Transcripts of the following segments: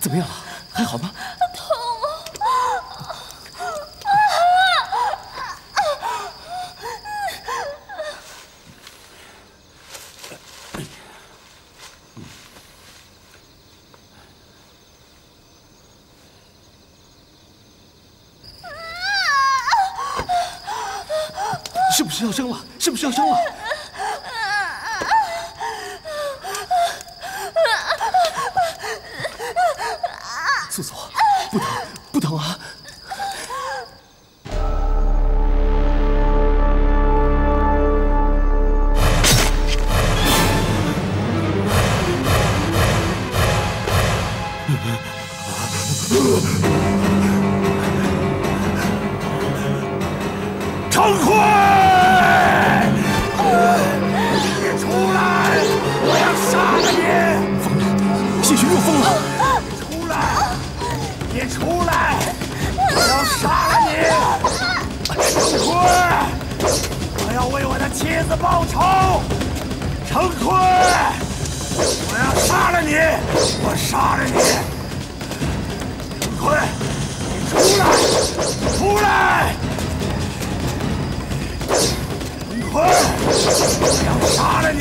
怎么样了？还好吗？ 痛！ 是不是要生了？是不是要生了？素素，不疼，不疼啊！ 程辉，你出来！我要杀了你！ 疯了，谢玄又疯了！ 出来！你出来！我要杀了你！程辉，我要为我的妻子报仇！程辉，我要杀了你！我杀了你！程辉，你出来！出来！程辉，我要杀了你！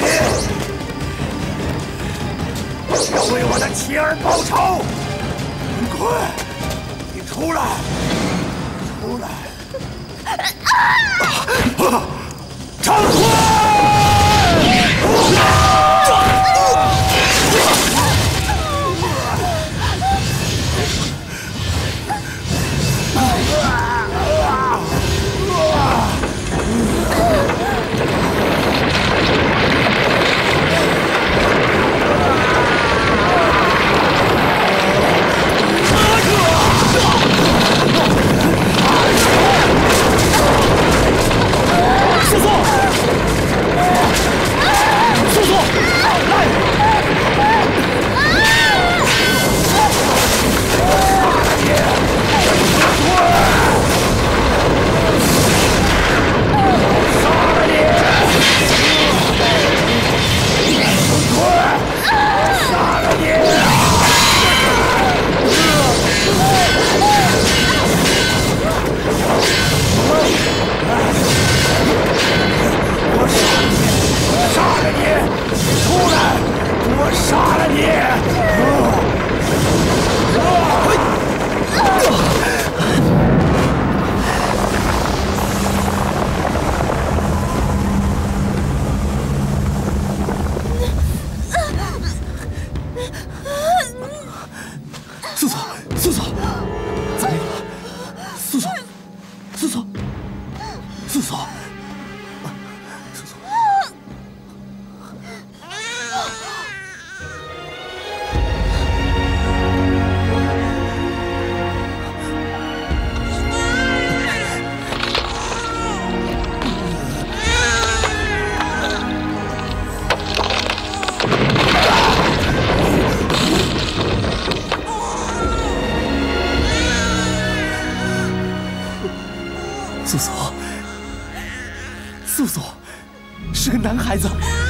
我要为我的妻儿报仇！程辉，你出来！出来！程辉！ 素素是个男孩子。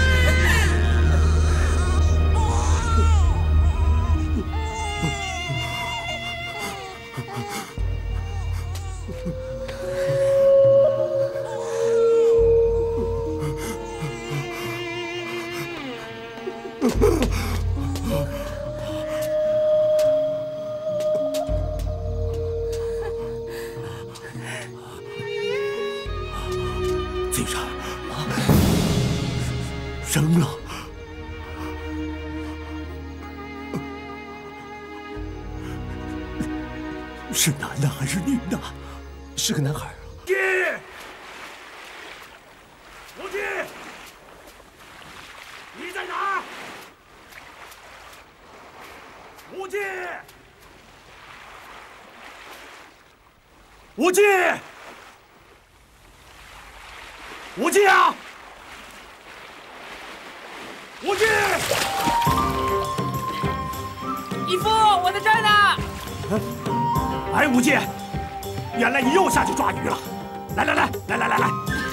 嘴上生了，是男的还是女的？ 是个男孩。 爹，无忌，你在哪儿？无忌，无忌。无忌啊！无忌！ 义父，我在这儿呢。 哎，无忌，原来你又下去抓鱼了。来！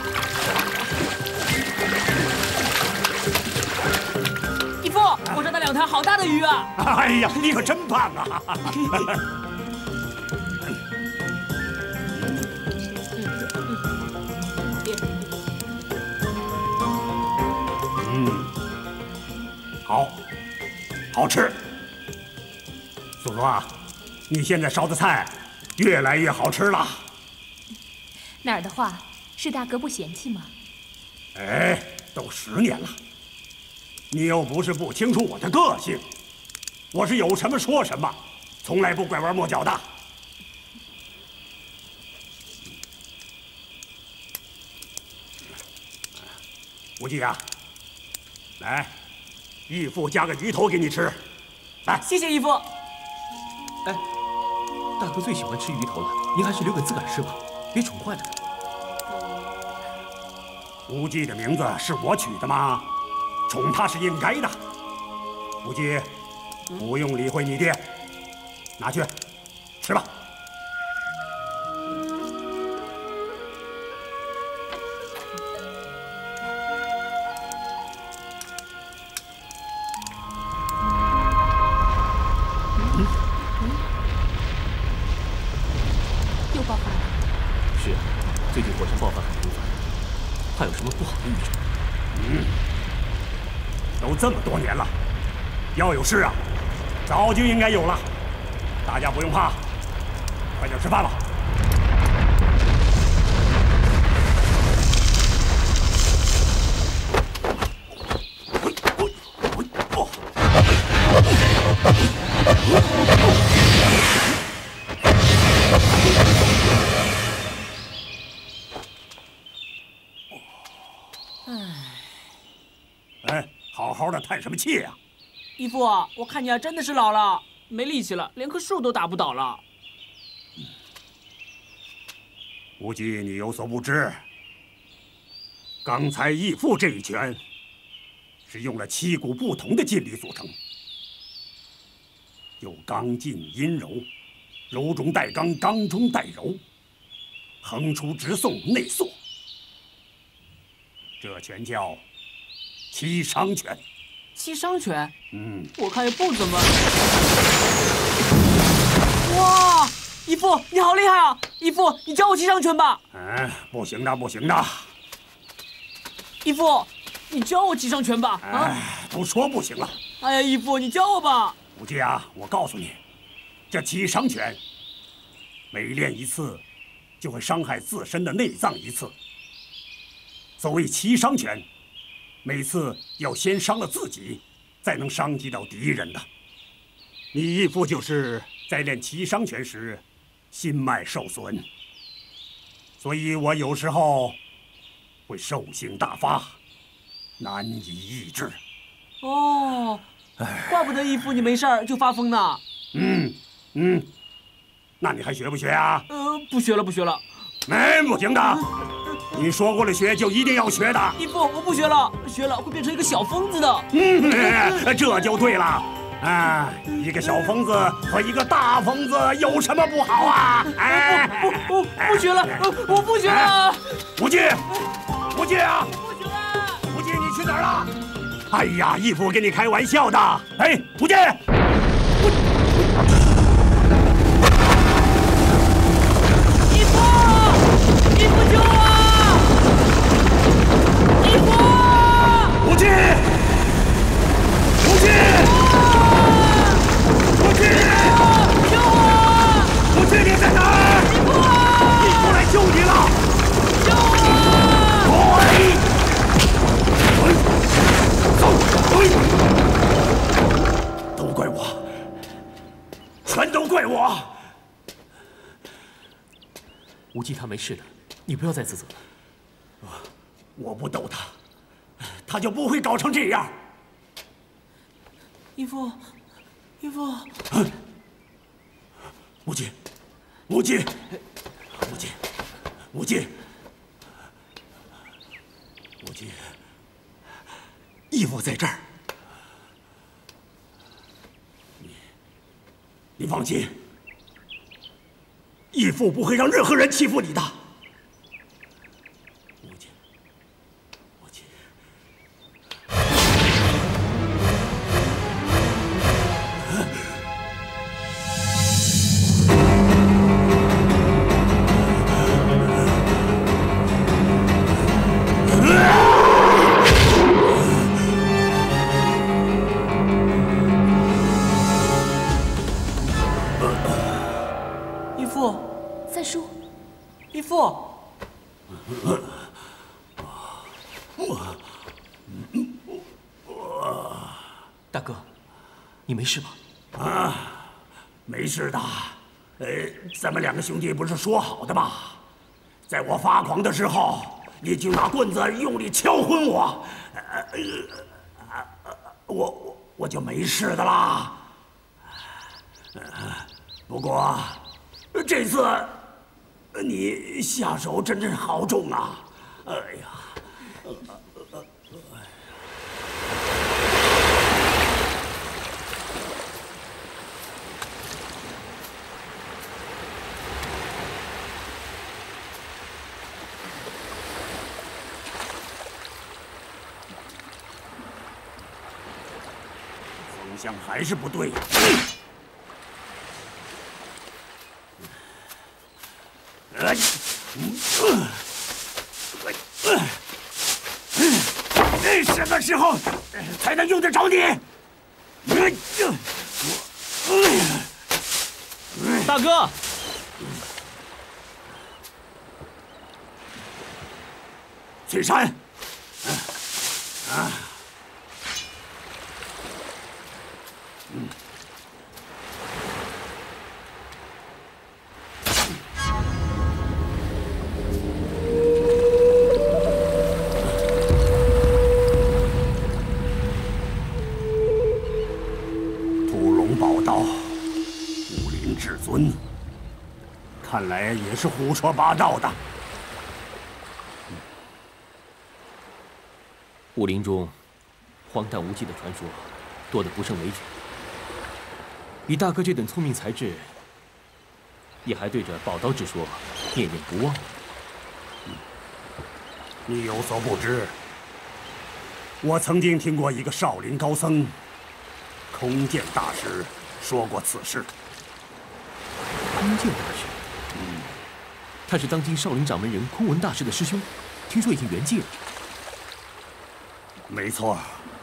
义父，我抓到2 两条好大的鱼啊！ 哎呀，你可真棒啊！好，好吃。叔叔啊，你现在烧的菜越来越好吃了。 哪儿的话，是大哥不嫌弃吗？ 哎，都10年了，你又不是不清楚我的个性，我是有什么说什么，从来不拐弯抹角的。无忌啊，来。 义父加个鱼头给你吃，来， 谢谢义父。 哎，大哥最喜欢吃鱼头了，您还是留给自个儿吃吧，别宠坏了他。 无忌的名字是我取的吗？宠他是应该的。无忌，不用理会你爹，拿去吃吧。 最近火山爆发很频繁，怕有什么不好的预兆。 都这么多年了，要有事啊，早就应该有了。大家不用怕，快点吃饭吧。哎，好好的叹什么气呀？ 义父，我看你啊，真的是老了，没力气了，连棵树都打不倒了。 无忌，你有所不知，刚才义父这一拳是用了7股不同的劲力组成，有刚劲阴柔，柔中带刚，刚中带柔，横出直送内缩。这拳叫七伤拳。 七伤拳？我看也不怎么。哇，义父你好厉害啊！义父，你教我七伤拳吧。 不行的，不行的。 义父，你教我七伤拳吧。 都说不行了。 哎呀，义父，你教我吧。 无忌啊，我告诉你，这七伤拳，每练一次，就会伤害自身的内脏一次。所谓七伤拳，每次要先伤了自己，才能伤及到敌人的。你义父就是在练七伤拳时，心脉受损，所以我有时候会兽性大发，难以抑制。 哦，怪不得义父你没事儿就发疯呢。 那你还学不学啊？ 不学了，不学了。 不行的。你说过了学就一定要学的。 义父，我不学了，学了会变成一个小疯子的。 这就对了。一个小疯子和一个大疯子有什么不好啊？ 不学了，我不学了。 无忌，无忌啊！ 不学了。 无忌，你去哪儿了？哎呀，义父跟你开玩笑的。哎，无忌！ 义父，义父救我！义父！ 无忌！无忌！无忌！ 救我！ 无忌，你在哪儿？义父来救你了！ 救我！ 都怪我，全都怪我。 无忌他没事的，你不要再自责了。 我不逗他，他就不会搞成这样。 义父，义父， 无忌，无忌，无忌，无忌，无忌，义父在这儿。你放心，义父不会让任何人欺负你的。无忌，无忌， 看书。 义父， 大哥，你没事吧？ 啊，没事的。咱们两个兄弟不是说好的吗？在我发狂的时候，你就拿棍子用力敲昏我，我就没事的啦。不过这次你下手真是好重啊！哎呀！风向还是不对。什么时候才能用得着你？ 大哥， 翠山，屠龙宝刀，武林至尊，看来也是胡说八道的。 武林中荒诞无稽的传说多得不胜枚举。以大哥这等聪明才智，也还对着宝刀之说念念不忘。 你有所不知，我曾经听过一个少林高僧空剑大师说过此事。 空剑大师，他是当今少林掌门人空文大师的师兄，听说已经圆寂了。 没错，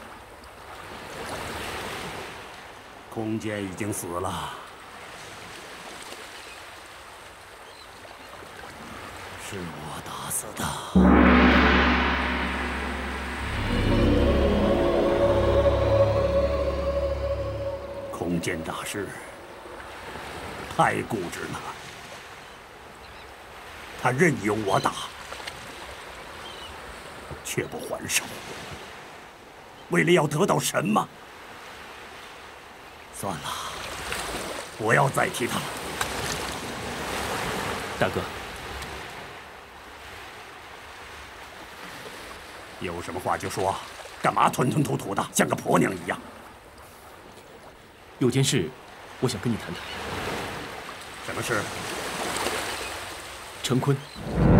空剑已经死了，是我打死的。空剑大师太固执了，他任由我打，却不还手。为了要得到什么？算了，不要再提他了。 大哥， 有什么话就说，干嘛吞吞吐吐的，像个婆娘一样？ 有件事，我想跟你谈谈。 什么事？ 成坤。